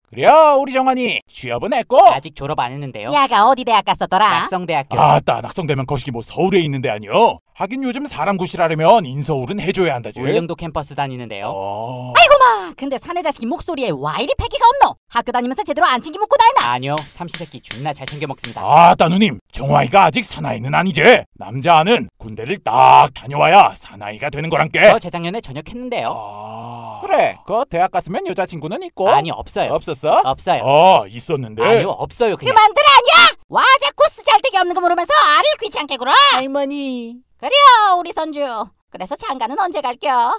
그래 우리 정환이 취업은 했고? 아직 졸업 안 했는데요. 야가 어디 대학 갔었더라? 낙성대학교. 아따 낙성되면 거시기 뭐 서울에 있는데 아니요? 하긴 요즘 사람 구실하려면 인서울은 해줘야 한다지. 울릉도 캠퍼스 다니는데요. 아이고마, 근데 사내 자식이 목소리에 와 이리 패기가 없노? 학교 다니면서 제대로 안 챙기 먹고 다니나? 아니요, 삼시세끼 존나 잘 챙겨 먹습니다. 아따 누님, 정화이가 아직 사나이는 아니지? 남자는 군대를 딱 다녀와야 사나이가 되는 거란께. 저 재작년에 전역했는데요. 그래, 그 대학 갔으면 여자친구는 있고? 아니 없어요. 없었어? 없어요. 있었는데. 아니요 없어요 그냥. 그만들 아니야? 와 자꾸 쓰잘데기 없는 거 물으면서 알을 귀찮게 굴어? 할머니. 그래요 우리 손주. 그래서 장가는 언제 갈겨?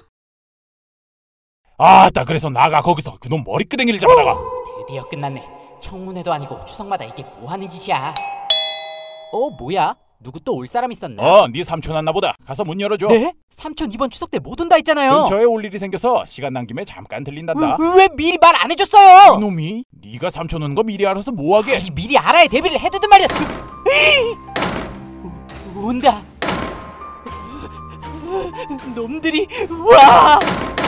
아따 그래서 나가 거기서 그놈 머리끄댕이를 잡아다가. 드디어 끝났네. 청문회도 아니고 추석마다 이게 뭐 하는 짓이야. 뭐야? 누구 또 올 사람 있었네. 네 삼촌 왔나 보다. 가서 문 열어줘. 네? 삼촌 이번 추석 때 못 온다 했잖아요. 근처에 올 일이 생겨서 시간 난 김에 잠깐 들린단다. 왜 미리 말 안 해줬어요? 이놈이 네가 삼촌 오는 거 미리 알아서 뭐하게. 아니 미리 알아야 대비를 해두든 말이야. 온다. 놈들이 와.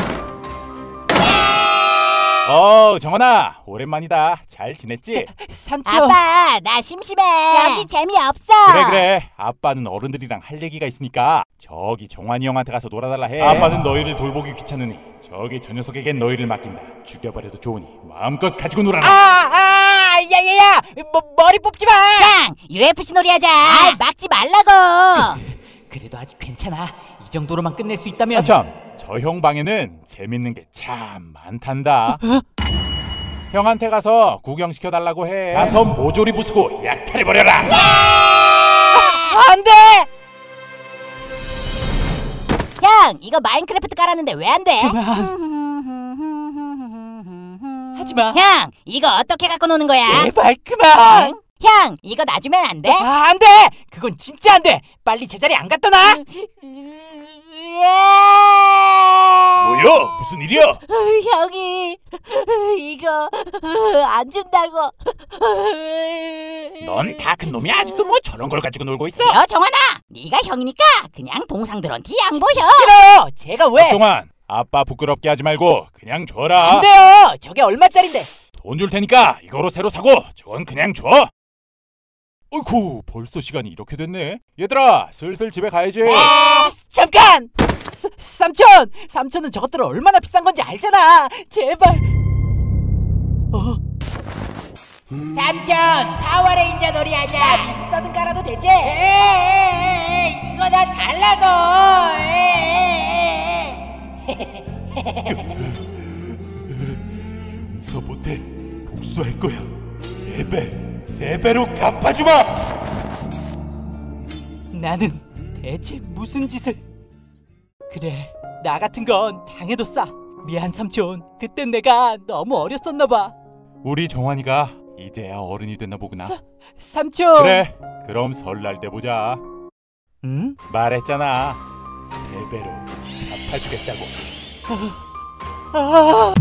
정원아 오랜만이다. 잘 지냈지? 삼촌. 아빠 나 심심해. 여기 재미없어. 그래 아빠는 어른들이랑 할 얘기가 있으니까 저기 정환이 형한테 가서 놀아달라 해. 아빠는 너희를 돌보기 귀찮으니 저기 저 녀석에겐 너희를 맡긴다. 죽여버려도 좋으니 마음껏 가지고 놀아라. 야야야 머리 뽑지 마. 형 UFC 놀이하자. 막지 말라고. 그래도 아직 괜찮아. 이 정도로만 끝낼 수 있다면. 참, 저 형 방에는 재밌는 게 참 많단다. 형한테 가서 구경시켜달라고 해. 가서 모조리 부수고 약탈해버려라. 안 돼! 형 이거 마인크래프트 깔았는데 왜 안 돼? 하지마. 형 이거 어떻게 갖고 노는 거야? 제발 그만. 응? 형 이거 놔주면 안 돼? 안 돼! 그건 진짜 안 돼! 빨리 제자리 안 갖다 놔! 뭐야? 무슨 일이야? 형이 이거 안 준다고. 넌 다 큰 놈이 아직도 뭐 저런 걸 가지고 놀고 있어? 야 정환아 네가 형이니까 그냥 동상들한테 양보해. 싫어요! 제가 왜? 정환 아빠 부끄럽게 하지 말고 그냥 줘라. 안 돼요! 저게 얼마짜린데? 돈 줄 테니까 이거로 새로 사고 저건 그냥 줘. 어이쿠 벌써 시간이 이렇게 됐네. 얘들아 슬슬 집에 가야지. 잠깐! 삼촌! 삼촌은 저것들은 얼마나 비싼 건지 알잖아! 제발! 삼촌 파워레인저 놀이하자. 비싸든 깔아도 되지? 이거 나 달라고. 용서 못해. 복수할 거야. 세 배로 갚아주마. 나는 대체 무슨 짓을... 그래, 나 같은 건 당해도 싸. 미안 삼촌, 그땐 내가 너무 어렸었나봐. 우리 정환이가 이제야 어른이 됐나 보구나. 삼촌! 그래 그럼 설날 때 보자. 응? 말했잖아. 3배로 갚아주겠다고. 아...